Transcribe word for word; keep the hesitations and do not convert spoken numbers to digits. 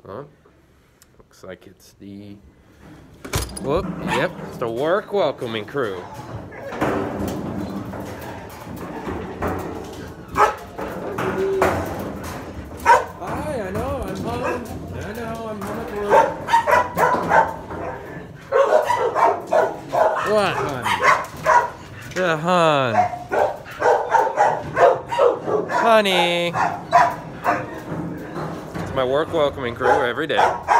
Oh, looks like it's the, whoop, yep, it's the work welcoming crew. Hi, I know, I'm home. I know, I'm home at work. What, honey? Yeah, hon. Honey. It's my work welcoming crew every day.